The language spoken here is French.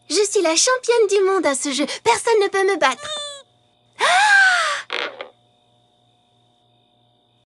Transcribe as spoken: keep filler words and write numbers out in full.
Je suis la championne du monde à ce jeu. Personne ne peut me battre.